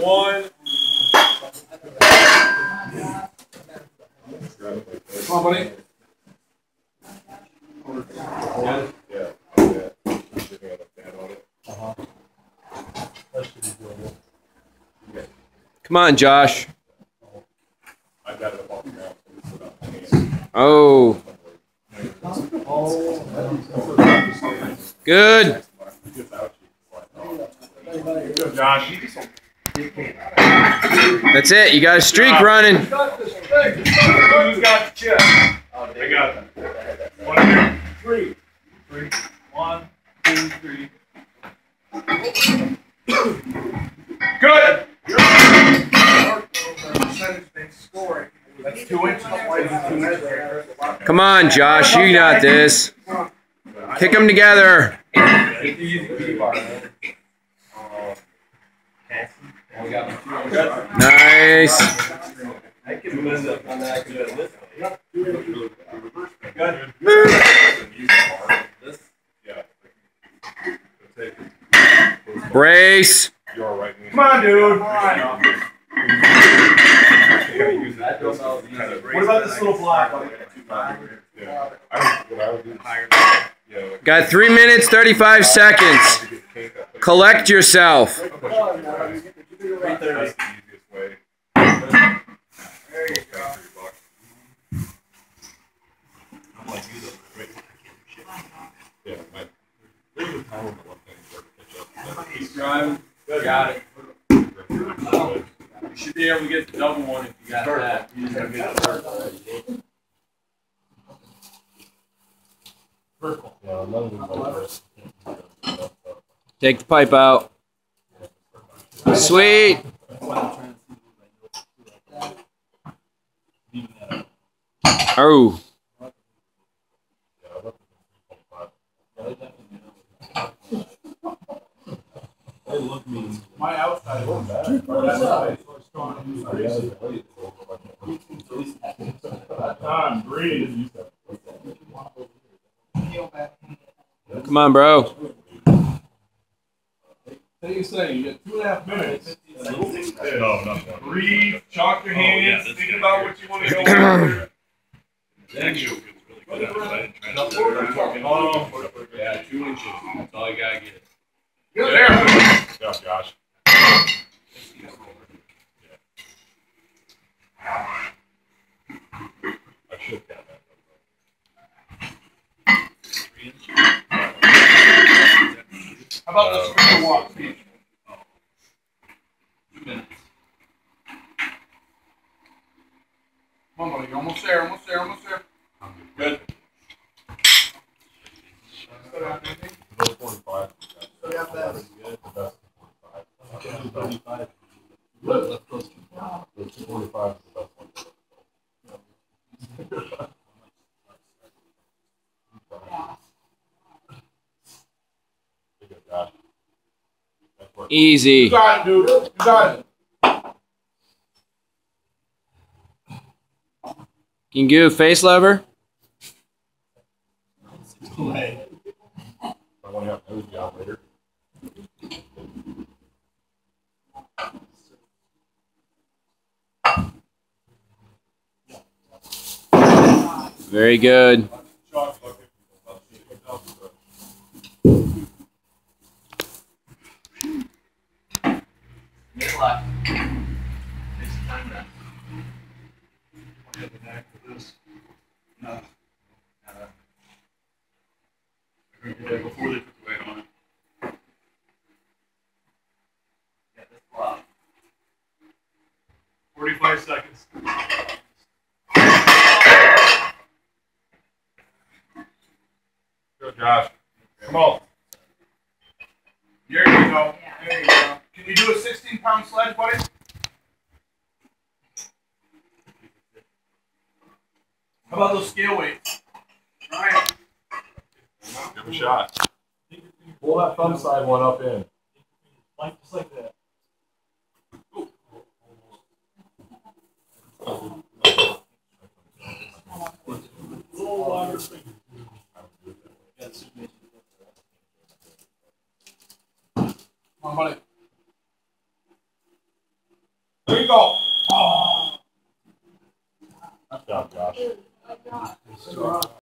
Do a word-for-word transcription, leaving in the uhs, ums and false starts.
one. Come on, buddy. Yeah. Yeah. Uh-huh. Come on, Josh. I got it off now. Oh. Good. Good, Josh. That's it. You got a streak running. Who's got the chip? I got it. One, two, three. Three. One, two, three. Good. That's two inches. Come on, Josh. You got this. Kick them together. Nice. Brace. Come on, dude. Come on. What about this little block? Got three minutes, thirty-five seconds. Collect yourself. He's driving. Got it. You should be able to get the double one if you got that. You just gotta get the third. Take the pipe out. Sweet. Oh. My outside is bad. Time, breathe. Come on, bro. What are you saying? You got two and a half minutes. No, no. Breathe, chalk your hands, think about what you want to go over. Yeah, two inches. That's all you gotta get. There. Good job, Josh. I should count that. How about this for walk, Steve? Two minutes. Come on, buddy. You're almost there, almost there, almost there. Good. forty-five. Easy. You got it, dude. You got it. Can you do a face lever? I want to have a nose job later. Very good. Before they put the weight on it. Yeah, that's a lot. Forty-five seconds. Good, Josh. Come on. There you go. There you go. Can you do a sixteen pound sledge, buddy? How about those scale weights? Ryan. Give a shot. Pull that thumb side one up in. Like just like that. Come on, buddy. Here you go. Oh. Good job, Josh.